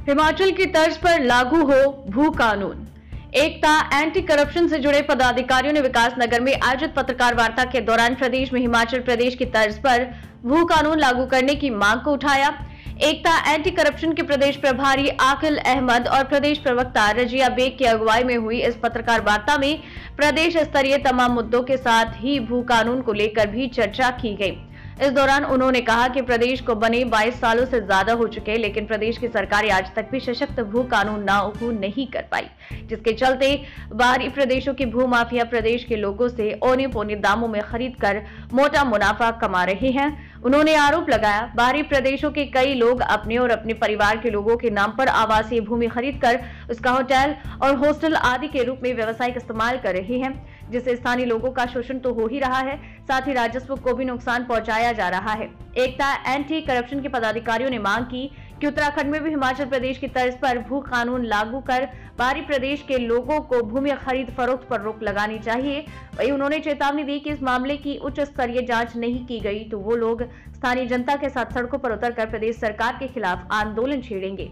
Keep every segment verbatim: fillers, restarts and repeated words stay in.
हिमाचल की तर्ज पर लागू हो भू कानून। एकता एंटी करप्शन से जुड़े पदाधिकारियों ने विकास नगर में आयोजित पत्रकार वार्ता के दौरान प्रदेश में हिमाचल प्रदेश की तर्ज पर भू कानून लागू करने की मांग को उठाया। एकता एंटी करप्शन के प्रदेश प्रभारी आकिल अहमद और प्रदेश प्रवक्ता रजिया बेग की अगुवाई में हुई इस पत्रकार वार्ता में प्रदेश स्तरीय तमाम मुद्दों के साथ ही भू कानून को लेकर भी चर्चा की गई। इस दौरान उन्होंने कहा कि प्रदेश को बने बाईस सालों से ज्यादा हो चुके, लेकिन प्रदेश की सरकार आज तक भी सशक्त भू कानून लागू नहीं कर पाई, जिसके चलते बाहरी प्रदेशों की भू माफिया प्रदेश के लोगों से औने पौने दामों में खरीद कर मोटा मुनाफा कमा रहे हैं। उन्होंने आरोप लगाया, बाहरी प्रदेशों के कई लोग अपने और अपने परिवार के लोगों के नाम पर आवासीय भूमि खरीद कर उसका होटल और हॉस्टल आदि के रूप में व्यावसायिक इस्तेमाल कर रहे हैं, जिससे स्थानीय लोगों का शोषण तो हो ही रहा है, साथ ही राजस्व को भी नुकसान पहुंचाया जा रहा है। एकता एंटी करप्शन के पदाधिकारियों ने मांग की कि उत्तराखंड में भी हिमाचल प्रदेश की तर्ज पर भू कानून लागू कर बाहरी प्रदेश के लोगों को भूमि खरीद फरोख्त पर रोक लगानी चाहिए। वहीं उन्होंने चेतावनी दी कि इस मामले की उच्च स्तरीय जांच नहीं की गई तो वो लोग स्थानीय जनता के साथ सड़कों पर उतरकर प्रदेश सरकार के खिलाफ आंदोलन छेड़ेंगे।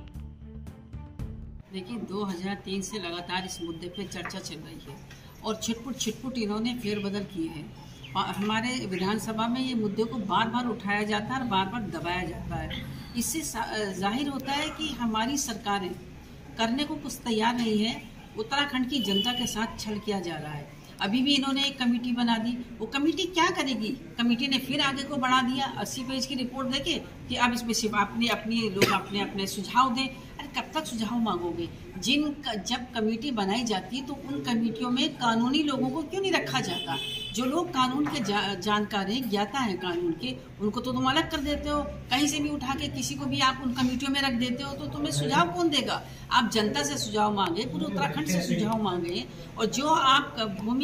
देखिए, दो हज़ार तीन से लगातार इस मुद्दे पे चर्चा चल रही है और छिटपुट छिटपुट इन्होंने फेरबदल किए हैं। हमारे विधानसभा में ये मुद्दे को बार बार उठाया जाता है और बार बार दबाया जाता है। इससे जाहिर होता है कि हमारी सरकारें करने को कुछ तैयार नहीं है। उत्तराखंड की जनता के साथ छल किया जा रहा है। अभी भी इन्होंने एक कमेटी बना दी, वो कमेटी क्या करेगी? कमेटी ने फिर आगे को बढ़ा दिया, अस्सी पेज की रिपोर्ट देके कि अब इसमें सिर्फ अपने अपने लोग अपने अपने सुझाव दें। अरे कब तक सुझाव मांगोगे? जिन जब कमेटी बनाई जाती है तो उन कमेटियों में कानूनी लोगों को क्यों नहीं रखा जाता? जो लोग कानून के जा, जानकार हैं, ज्ञाता हैं कानून के, उनको तो तुम अलग कर देते हो। कहीं से भी उठा के किसी को भी आप उन कमेटियों में रख देते हो, तो तुम्हें सुझाव कौन देगा? आप जनता से सुझाव मांगे, पूरे उत्तराखंड से सुझाव मांगे, और जो आप भूमि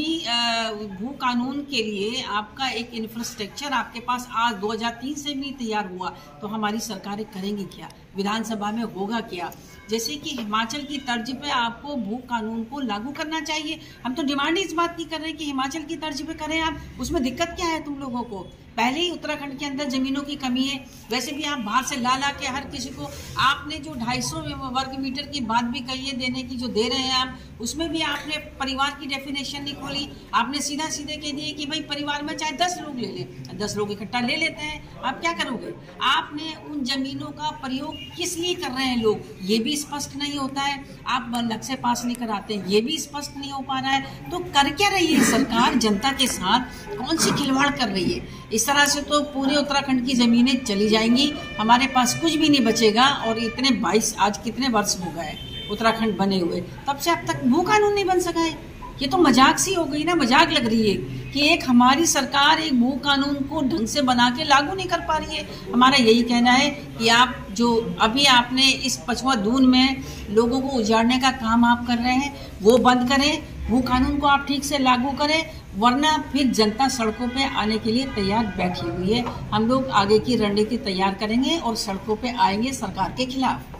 भू कानून के लिए आपका एक इंफ्रास्ट्रक्चर आपके पास आज दो हज़ार तीन से भी नहीं तैयार हुआ, तो हमारी सरकारें करेंगी क्या? विधानसभा में होगा क्या? जैसे कि हिमाचल की तर्ज पे आपको भू कानून को लागू करना चाहिए। हम तो डिमांड इस बात की कर रहे हैं कि हिमाचल की तर्ज पे करें आप। उसमें दिक्कत क्या है तुम लोगों को? पहले ही उत्तराखंड के अंदर जमीनों की कमी है। वैसे भी आप बाहर से ला ला के हर किसी को, आपने जो ढाई सौ वर्ग मीटर की बात भी कही है देने की, जो दे रहे हैं आप, उसमें भी आपने परिवार की डेफिनेशन नहीं खोली। आपने सीधा सीधे कह दिए कि भाई परिवार में चाहे दस लोग ले लें, दस लोग इकट्ठा ले लेते हैं। आप क्या करोगे? आपने उन जमीनों का प्रयोग किस लिए कर रहे हैं लोग, ये भी स्पष्ट नहीं होता है। आप लक्ष्य पास नहीं कराते, ये भी स्पष्ट नहीं हो पा रहा है। तो कर क्या रही है सरकार जनता के साथ? कौन सी खिलवाड़ कर रही है? इस तरह से तो पूरे उत्तराखंड की जमीनें चली जाएंगी, हमारे पास कुछ भी नहीं बचेगा। और इतने बाईस आज कितने वर्ष हो गए उत्तराखंड बने हुए, तब से अब तक भू कानून नहीं बन सका है। ये तो मजाक सी हो गई ना, मजाक लग रही है कि एक हमारी सरकार एक भू कानून को ढंग से बना के लागू नहीं कर पा रही है। हमारा यही कहना है कि आप जो अभी आपने इस पछुआ दून में लोगों को उजाड़ने का काम आप कर रहे हैं, वो बंद करें। भू कानून को आप ठीक से लागू करें, वरना फिर जनता सड़कों पे आने के लिए तैयार बैठी हुई है। हम लोग आगे की रणनीति तैयार करेंगे और सड़कों पे आएंगे सरकार के खिलाफ।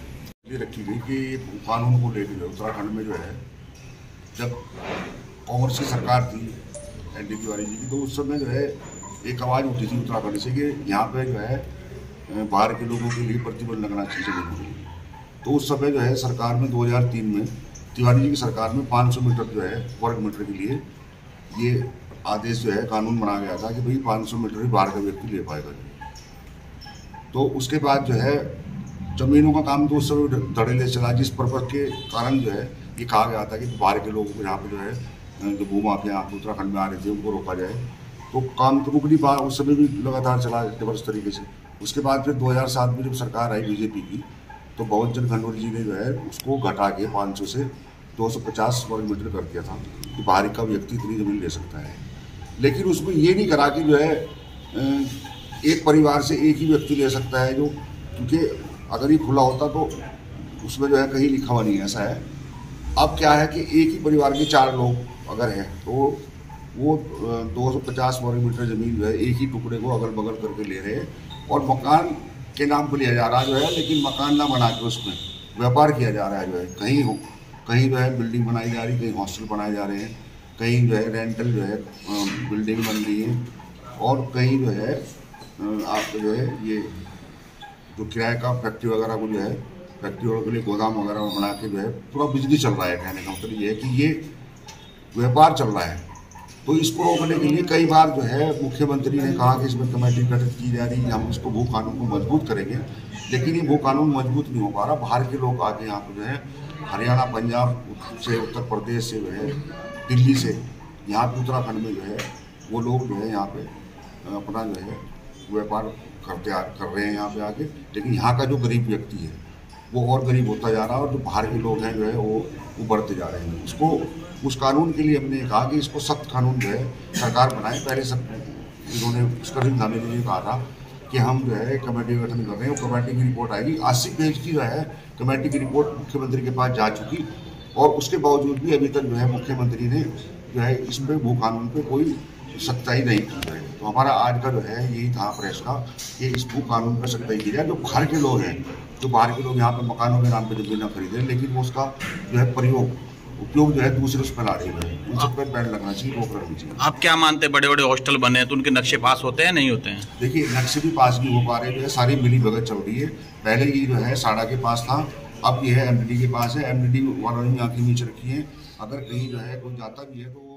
ये रखी गई कि भू कानून को लेकर उत्तराखंड में जो है, जब कांग्रेस की सरकार थी एन डी तिवारी जी की, तो उस समय जो है एक आवाज़ उठी थी उत्तराखंड से कि यहाँ पे जो है बाहर के लोगों के लिए प्रतिबंध लगना चाहिए। तो उस समय जो है सरकार में दो हज़ार तीन में तिवारी जी की सरकार में पाँच सौ मीटर जो है वर्ग मीटर के लिए ये आदेश जो है कानून बनाया गया था कि भाई पाँच सौ मीटर ही बाहर का व्यक्ति ले पाएगा। तो उसके बाद जो है जमीनों का काम तो उस समय धड़ेले चला, जिस पर्पज के कारण जो है ये कहा गया था कि बाहर के लोगों को यहाँ पे जो है जो भू माफिया उत्तराखंड में आ रहे थे उनको रोका जाए। तो काम तो रुक नहीं पाया, उस समय भी लगातार चला जबरदस्त तरीके से। उसके बाद फिर दो हज़ार सात में जब सरकार आई बीजेपी की, तो बहुवचन खंडूरी जी ने जो है उसको घटा के पाँच सौ से दो सौ पचास वर्ग मीटर कर दिया था कि बाहर का व्यक्ति इतनी जमीन ले सकता है। लेकिन उसमें ये नहीं करा कि जो है एक परिवार से एक ही व्यक्ति ले सकता है, जो क्योंकि अगर ये खुला होता तो उसमें जो है कहीं लिखा हुआ नहीं, ऐसा है। अब क्या है कि एक ही परिवार के चार लोग अगर हैं तो वो दो सौ पचास वर्ग मीटर ज़मीन जो है एक ही टुकड़े को अगल बगल करके ले रहे हैं, और मकान के नाम पर लिया जा रहा जो है, लेकिन मकान ना बना के उसमें व्यापार किया जा रहा है। जो है कहीं हो कहीं जो है बिल्डिंग बनाई जा रही, कहीं हॉस्टल बनाए जा रहे हैं, कहीं जो है रेंटल जो है बिल्डिंग बन रही है, और कहीं जो है आपको जो है ये जो किराए का फैक्ट्री वगैरह को जो है व्यक्तियों के लिए गोदाम वगैरह बना के जो है पूरा बिजली चल रहा है। कहने का मतलब ये है कि ये व्यापार चल रहा है। तो इसको रोकने के लिए कई बार जो है मुख्यमंत्री ने कहा कि इसमें कमेटी गठित की जा रही है, हम इसको भू कानून को मजबूत करेंगे, लेकिन ये भू कानून मजबूत नहीं हो पा रहा। बाहर के लोग आके यहाँ पे जो है हरियाणा, पंजाब से, उत्तर प्रदेश से, जो है दिल्ली से, यहाँ पे उत्तराखंड में जो है वो लोग जो है यहाँ पे अपना जो है व्यापार करते कर रहे हैं यहाँ पे आके। लेकिन यहाँ का जो गरीब व्यक्ति है वो और गरीब होता जा रहा है और जो बाहर के लोग हैं जो है वो उभरते जा रहे हैं। इसको उस कानून के लिए हमने कहा कि इसको सख्त कानून जो है सरकार बनाए। पहले सब इन्होंने उसका धामी ने कहा था कि हम जो है कमेटी गठन कर रहे हैं, वो कमेटी की रिपोर्ट आएगी। अस्सी पेज की जो है कमेटी की रिपोर्ट मुख्यमंत्री के पास जा चुकी और उसके बावजूद भी अभी तक जो है मुख्यमंत्री ने जो है इस पर भू कानून पर कोई सख्ताई नहीं की है। तो हमारा आज का जो है यही था प्रेस का कि इस भू कानून पर सख्ताई की जाए। जो बाहर के लोग हैं, जो बाहर के लोग यहाँ पे मकानों के नाम पे जमीन न खरीदे, लेकिन वो उसका जो है प्रयोग उपयोग जो है दूसरे उस पर ला रहे हैं, उन सब पर बैन लगना चाहिए, रोक लगनी चाहिए। आप क्या मानते हैं, बड़े बड़े हॉस्टल बने हैं तो उनके नक्शे पास होते हैं नहीं होते हैं? देखिए, नक्शे भी पास नहीं हो पा रहे, जो है सारी मिली भगत चल रही है। पहले ये जो है साड़ा के पास था, अब ये है एमडीडी के पास है। एमडीडी वालों ने आंखें नीचे रखी है। अगर कहीं जो है कोई जाता भी है तो